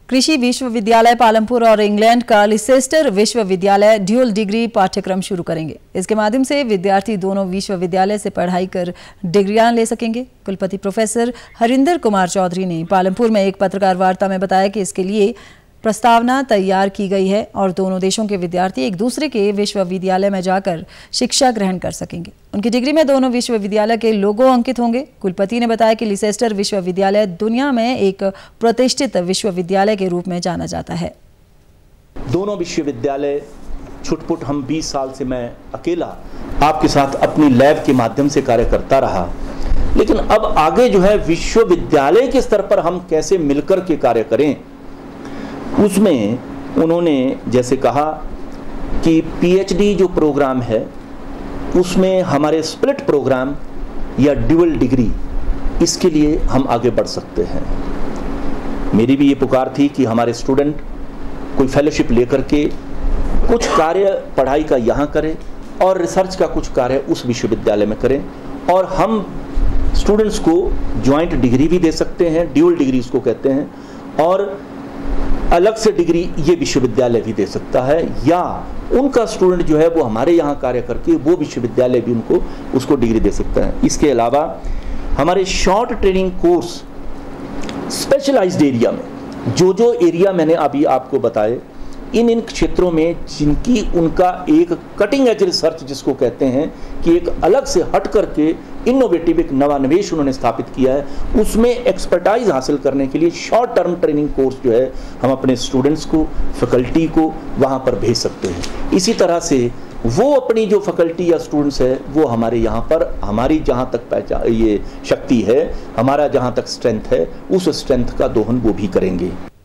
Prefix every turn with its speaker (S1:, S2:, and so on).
S1: कृषि विश्वविद्यालय पालमपुर और इंग्लैंड का लिसेस्टर विश्वविद्यालय ड्यूल डिग्री पाठ्यक्रम शुरू करेंगे। इसके माध्यम से विद्यार्थी दोनों विश्वविद्यालय से पढ़ाई कर डिग्रियां ले सकेंगे। कुलपति प्रोफेसर हरिंदर कुमार चौधरी ने पालमपुर में एक पत्रकार वार्ता में बताया कि इसके लिए प्रस्तावना तैयार की गई है और दोनों देशों के विद्यार्थी एक दूसरे के विश्वविद्यालय में जाकर शिक्षा ग्रहण कर सकेंगे। उनकी डिग्री में दोनों विश्वविद्यालय के लोगो अंकित होंगे। कुलपति ने बताया कि लिसेस्टर विश्वविद्यालय दुनिया में एक प्रतिष्ठित विश्वविद्यालय के रूप में जाना जाता है।
S2: दोनों विश्वविद्यालय छुटपुट हम 20 साल से मैं अकेला आपके साथ अपनी लैब के माध्यम से कार्य करता रहा, लेकिन अब आगे जो है विश्वविद्यालय के स्तर पर हम कैसे मिलकर के कार्य करें, उसमें उन्होंने जैसे कहा कि पीएचडी जो प्रोग्राम है उसमें हमारे स्प्लिट प्रोग्राम या ड्यूअल डिग्री, इसके लिए हम आगे बढ़ सकते हैं। मेरी भी ये पुकार थी कि हमारे स्टूडेंट कोई फेलोशिप लेकर के कुछ कार्य पढ़ाई का यहाँ करें और रिसर्च का कुछ कार्य उस विश्वविद्यालय में करें, और हम स्टूडेंट्स को ज्वाइंट डिग्री भी दे सकते हैं, ड्यूअल डिग्री इसको कहते हैं, और अलग से डिग्री ये विश्वविद्यालय भी दे सकता है, या उनका स्टूडेंट जो है वो हमारे यहाँ कार्य करके वो विश्वविद्यालय भी उनको उसको डिग्री दे सकता है। इसके अलावा हमारे short training course specialised area में जो एरिया मैंने अभी आपको बताए, इन क्षेत्रों में जिनकी उनका एक कटिंग एज रिसर्च जिसको कहते हैं कि एक अलग से हट करके इनोवेटिव एक नवान्वेष उन्होंने स्थापित किया है, उसमें एक्सपर्टाइज हासिल करने के लिए शॉर्ट टर्म ट्रेनिंग कोर्स जो है हम अपने स्टूडेंट्स को, फैकल्टी को वहाँ पर भेज सकते हैं। इसी तरह से वो अपनी जो फैकल्टी या स्टूडेंट्स है वो हमारे यहाँ पर हमारी जहाँ तक पहचान ये शक्ति है, हमारा जहाँ तक स्ट्रेंथ है, उस स्ट्रेंथ का दोहन वो भी करेंगे।